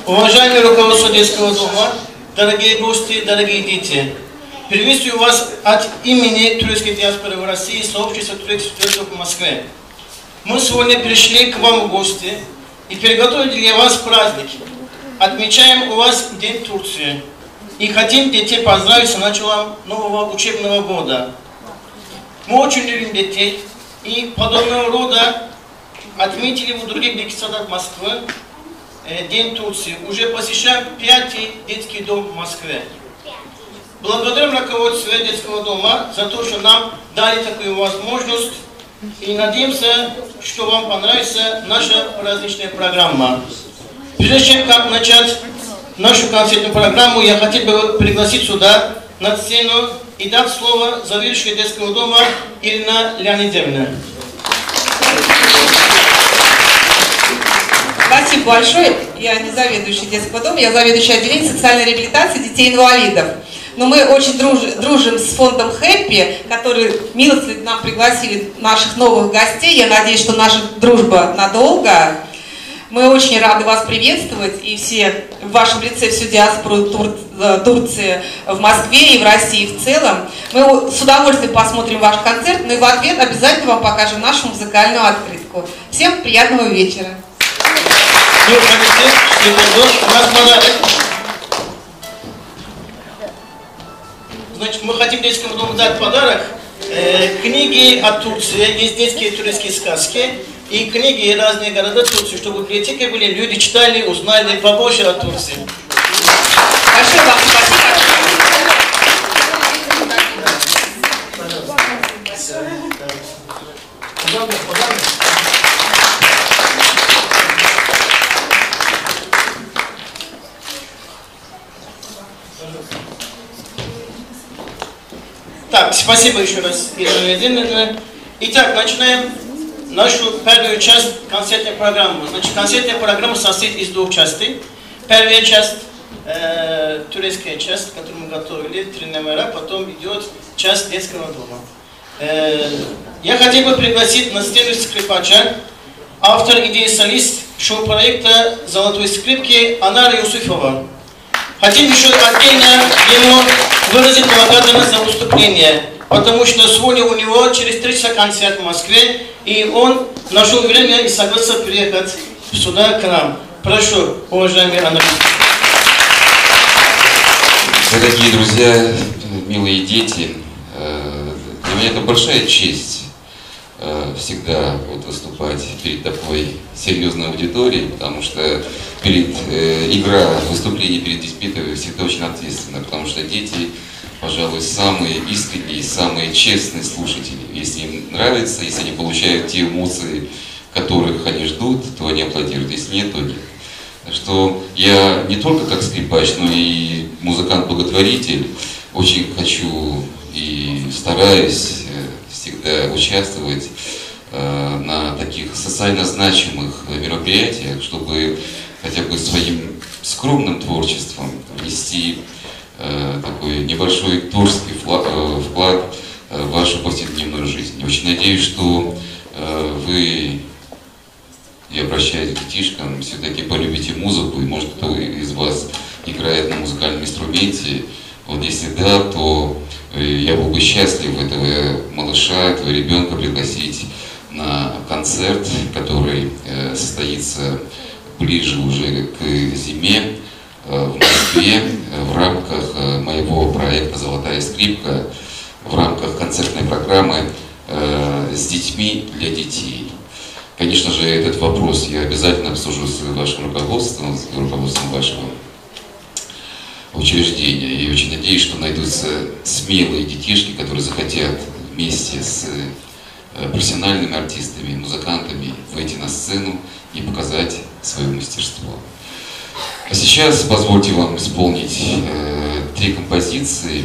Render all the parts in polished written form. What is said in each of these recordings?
Уважаемые руководство детского дома, дорогие гости, дорогие дети, приветствую вас от имени турецкой диаспоры в России, сообщества турецких студентов в Москве. Мы сегодня пришли к вам в гости и приготовили для вас праздник. Отмечаем у вас День Турции и хотим детей поздравить с началом нового учебного года. Мы очень любим детей и подобного рода отметили в других детских садах Москвы День Турции. Уже посещаем 5-й детский дом в Москве. Благодарим руководству детского дома за то, что нам дали такую возможность. И надеемся, что вам понравится наша праздничная программа. Прежде чем начать нашу концертную программу, я хотел бы пригласить сюда на сцену и дать слово заведующей детского дома Ирина Леонидовна. Спасибо большое. Я не заведующий детского дома, я заведующий отделением социальной реабилитации детей-инвалидов. Но мы очень дружим с фондом Хэппи, который милостливо нам пригласили наших новых гостей. Я надеюсь, что наша дружба надолго. Мы очень рады вас приветствовать и все в вашем лице всю диаспору Турции в Москве и в России в целом. Мы с удовольствием посмотрим ваш концерт, но и в ответ обязательно вам покажем нашу музыкальную открытку. Всем приятного вечера. Значит, мы хотим детскому дому дать подарок. Книги о Турции, есть детские турецкие сказки и книги разные города Турции, чтобы в библиотеке были, люди читали, узнали побольше о Турции. Большое вам спасибо. Так, спасибо еще раз, Ирина Владимировна. Итак, начинаем нашу первую часть концертной программы. Значит, концертная программа состоит из двух частей. Первая часть, турецкая часть, которую мы готовили, 3 номера, потом идет часть детского дома. Я хотел бы пригласить на сцену скрипача, автор идеи солист шоу-проекта «Золотой скрипки» Анара Юсуфова. Хотим еще отдельно ему выразить благодарность за выступление, потому что сегодня у него через 3 часа концерт в Москве, и он нашел время и согласился приехать сюда к нам. Прошу, уважаемый Андрей. Дорогие друзья, милые дети, для меня это большая честь всегда выступать перед такой серьезной аудиторией, потому что выступление перед детьми это всегда очень ответственно, потому что дети, пожалуй, самые искренние, самые честные слушатели. Если им нравится, если они получают те эмоции, которых они ждут, то они аплодируют, если нет, то нет. Так что я не только как скрипач, но и музыкант-благотворитель очень хочу и стараюсь всегда участвовать на таких социально значимых мероприятиях, чтобы хотя бы своим скромным творчеством внести такой небольшой творческий вклад в вашу повседневную жизнь. Очень надеюсь, что вы, я обращаюсь к детишкам, все-таки полюбите музыку, и может кто из вас играет на музыкальном инструменте. Вот если да, то я был бы счастлив этого малыша, этого ребенка пригласить на концерт, который состоится ближе уже к зиме в Москве в рамках моего проекта «Золотая скрипка», в рамках концертной программы «С детьми для детей». Конечно же, этот вопрос я обязательно обсужу с вашим руководством, с руководством вашего учреждения. И очень надеюсь, что найдутся смелые детишки, которые захотят вместе с профессиональными артистами, музыкантами выйти на сцену и показать свое мастерство. А сейчас позвольте вам исполнить 3 композиции.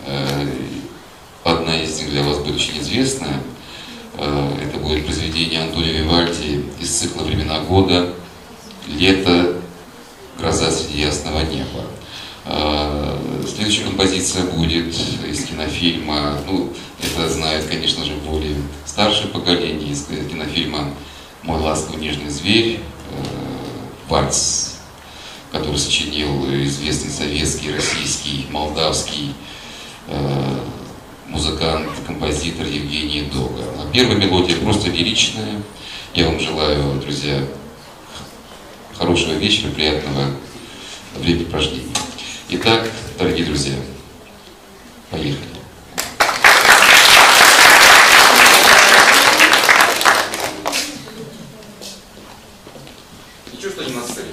Одна из них для вас будет очень известная. Это будет произведение Антонио Вивальди из цикла «Времена года», «Лето», «Гроза среди ясного неба». Следующая композиция будет из кинофильма, ну, это знают, конечно же, более старшее поколение, из кинофильма «Мой ласковый нежный зверь», вальс. который сочинил известный советский, российский, молдавский музыкант, композитор Евгений Дога. А первая мелодия просто лиричная. Я вам желаю, друзья, хорошего вечера, приятного времяпровождения. Итак, дорогие друзья, поехали. Ничего, что не на сцене.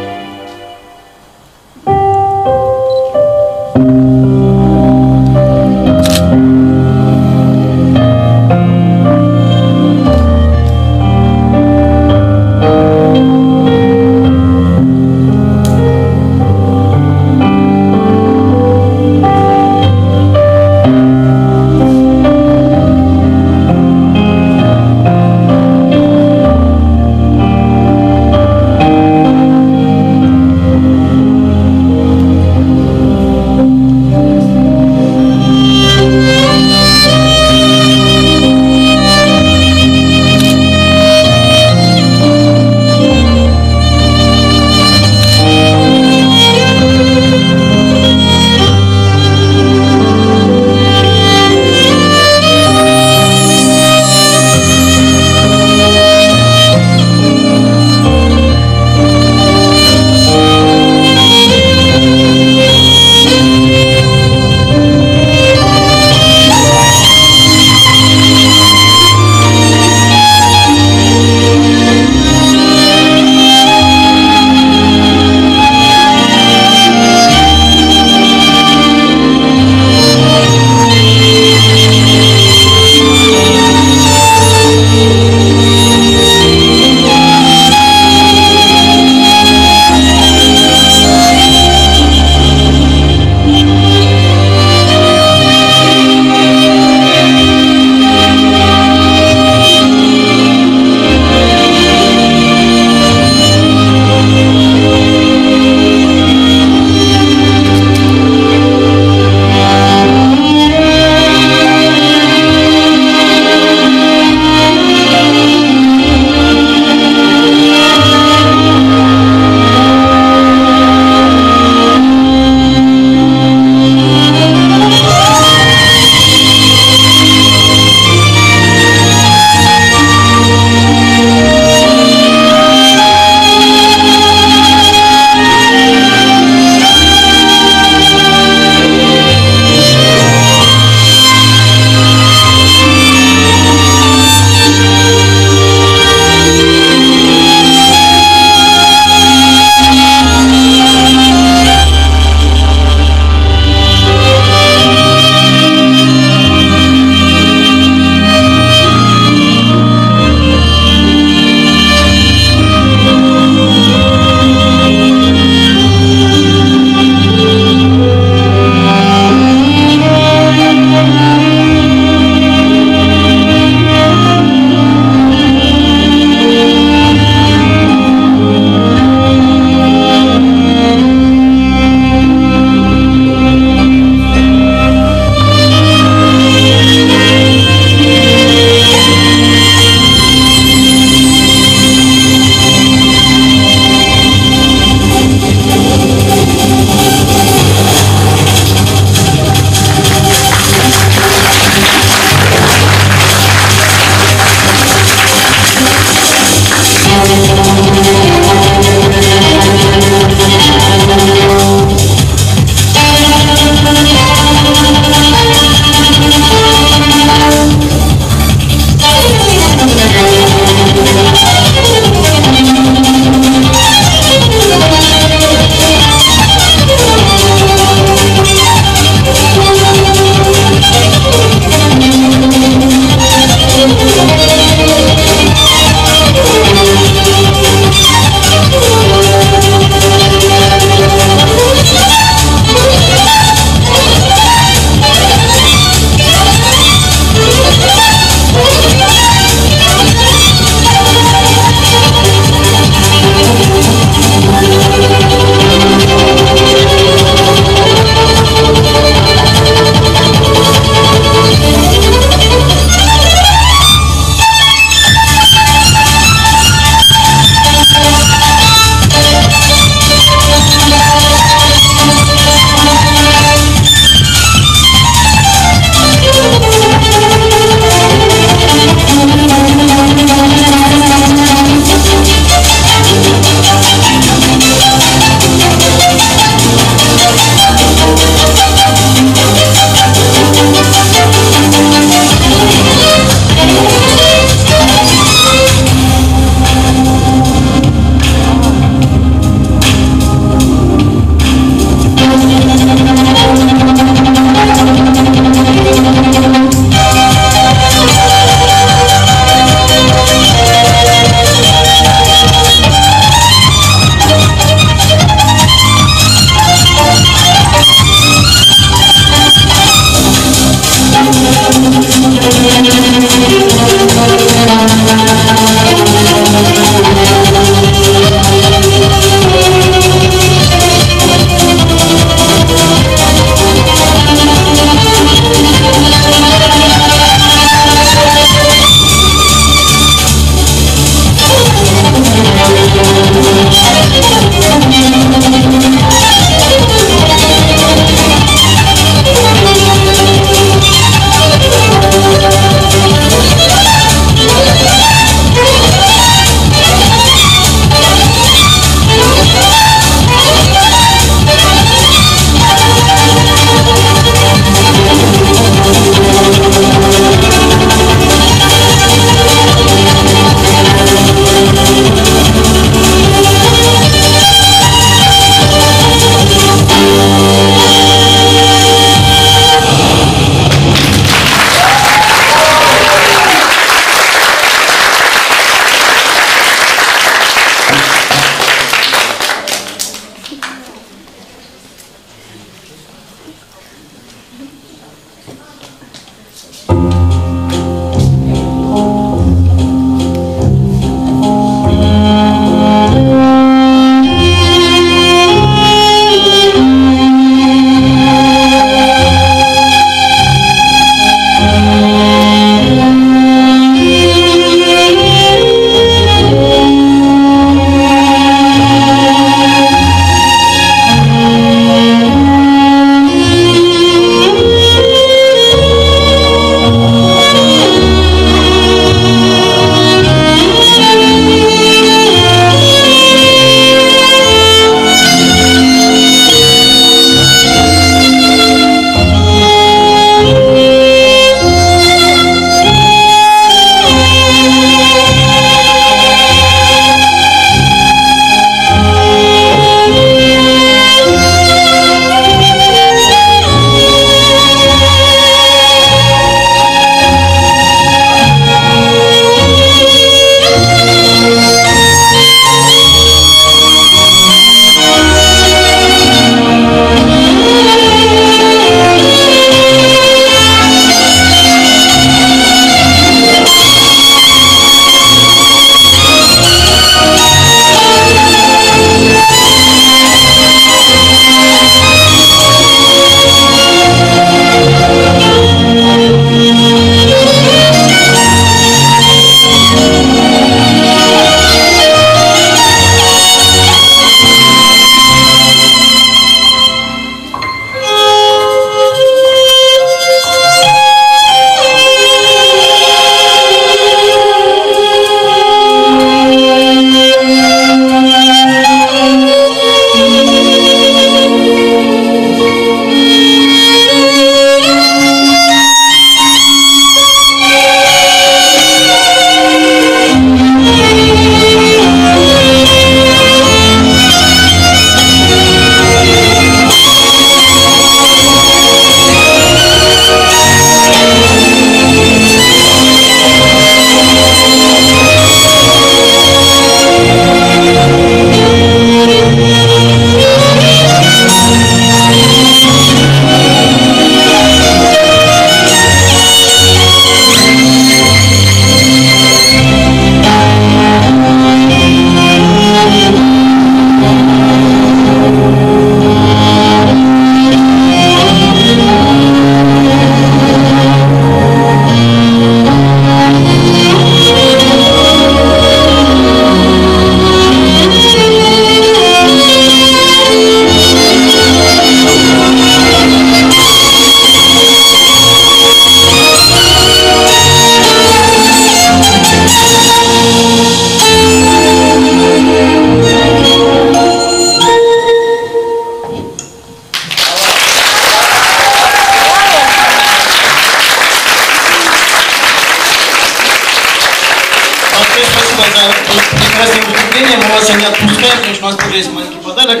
спасибо за прекрасное выступление. Мы вас не отпускаем, потому что у нас тоже есть маленький подарок.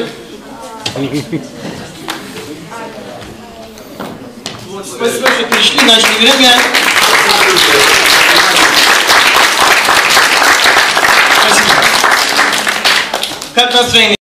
Вот, спасибо, что пришли, нашли время. Спасибо. Как настроение?